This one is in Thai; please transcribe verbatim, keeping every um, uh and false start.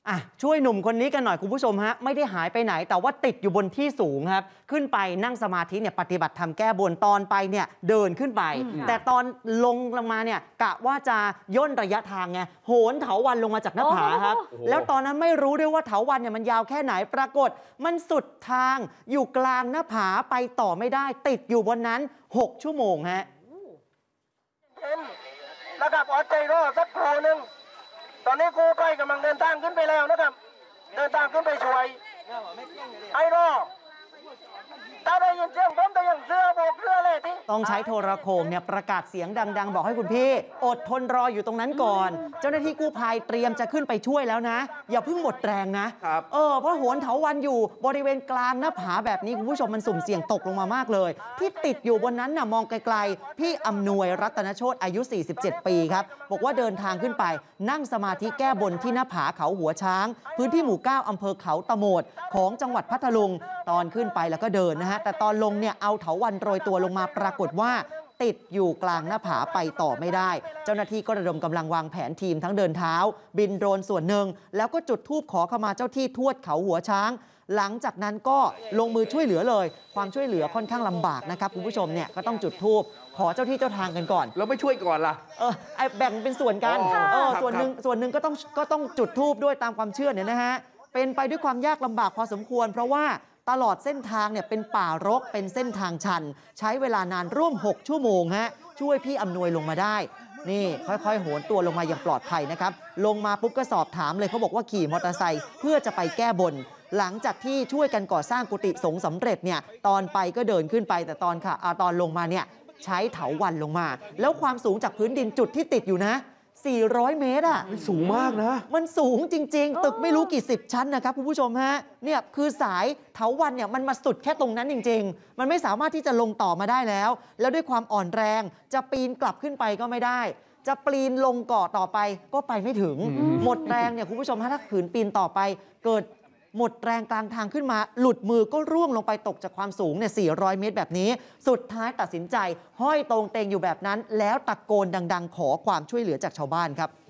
อ่ะช่วยหนุ่มคนนี้กันหน่อยคุณผู้ชมฮะไม่ได้หายไปไหนแต่ว่าติดอยู่บนที่สูงครับขึ้นไปนั่งสมาธิเนี่ยปฏิบัติธรรมแก้บนตอนไปเนี่ยเดินขึ้นไปแต่ตอนลงลงมาเนี่ยกะว่าจะย่นระยะทางไงโหนเถาวัลย์ลงมาจากหน้าผาครับแล้วตอนนั้นไม่รู้ด้วยว่าเถาวัลย์เนี่ยมันยาวแค่ไหนปรากฏมันสุดทางอยู่กลางหน้าผาไปต่อไม่ได้ติดอยู่บนนั้นหกชั่วโมงฮะระดับอดใจรอสักครู่หนึ่งตอนนี้กู้ภัยกำลังเดินทางขึ้นไปแล้วนะครับเดินทางขึ้นไปช่วยไอ้รอถ้าได้ยินเสียงผมแต่ยังเสื้อโบกเสื้อเลยที่ต้องใช้โทรโข่งเนี่ยประกาศเสียงดังๆบอกให้คุณพี่อดทนรออยู่ตรงนั้นก่อนเจ้าหน้าที่กู้ภัยเตรียมจะขึ้นไปช่วยแล้วนะอย่าเพิ่งหมดแรงนะครับเออเพราะโหนเถาวัลย์อยู่บริเวณกลางหน้าผาแบบนี้คุณผู้ชมมันสุ่มเสี่ยงตกลงมามากเลยที่ติดอยู่บนนั้นน่ะมองไกลๆพี่อำนวยรัตนโชติอายุสี่สิบเจ็ดปีครับบอกว่าเดินทางขึ้นไปนั่งสมาธิแก้บนที่หน้าผาเขาหัวช้างพื้นที่หมู่เก้าอำเภอเขาตะโหมดของจังหวัดพัทลุงตอนขึ้นไปแล้วก็เดินนะฮะแต่ตอนลงเนี่ยเอาเถาวัลย์โรยตัวลงมาปรากฏว่าติดอยู่กลางหน้าผาไปต่อไม่ได้เจ้าหน้าที่ก็ระดมกำลังวางแผนทีมทั้งเดินเท้าบินโดรนส่วนหนึ่งแล้วก็จุดธูปขอขมาเจ้าที่ทวดเขาหัวช้างหลังจากนั้นก็ลงมือช่วยเหลือเลยความช่วยเหลือค่อนข้างลำบากนะครับคุณผู้ชมเนี่ยก็ต้องจุดธูปขอเจ้าที่เจ้าทางกันก่อนแล้วไม่ช่วยก่อนล่ะเออไอแบ่งเป็นส่วนกันเออส่วนหนึ่งส่วนหนึ่งก็ต้องก็ต้องจุดธูปด้วยตามความเชื่อเนี่ยนะฮะเป็นไปด้วยความยากลำบากพอสมควรเพราะว่าตลอดเส้นทางเนี่ยเป็นป่ารกเป็นเส้นทางชันใช้เวลานานร่วมหกชั่วโมงฮะช่วยพี่อำนวยลงมาได้นี่ค่อยๆโหนตัวลงมาอย่างปลอดภัยนะครับลงมาปุ๊บก็สอบถามเลยเขาบอกว่าขี่มอเตอร์ไซค์เพื่อจะไปแก้บนหลังจากที่ช่วยกันก่อสร้างกุฏิสงฆ์สำเร็จเนี่ยตอนไปก็เดินขึ้นไปแต่ตอนค่ะตอนลงมาเนี่ยใช้เถาวัลย์ลงมาแล้วความสูงจากพื้นดินจุดที่ติดอยู่นะสี่ร้อยเมตรอ่ะสูงมากนะมันสูงจริงๆตึกไม่รู้กี่สิบชั้นนะครับคุณผู้ชมฮะเนี่ยคือสายเถาวัลย์เนี่ยมันมาสุดแค่ตรงนั้นจริงๆมันไม่สามารถที่จะลงต่อมาได้แล้วแล้วด้วยความอ่อนแรงจะปีนกลับขึ้นไปก็ไม่ได้จะปีนลงเกาะต่อไปก็ไปไม่ถึงหมดแรงเนี่ยคุณผู้ชมถ้าขืนปีนต่อไปเกิดหมดแรงกลางทางขึ้นมาหลุดมือก็ร่วงลงไปตกจากความสูงเนี่ยสี่ร้อยเมตรแบบนี้สุดท้ายตัดสินใจห้อยตรงเตงอยู่แบบนั้นแล้วตะโกนดังๆขอความช่วยเหลือจากชาวบ้านครับ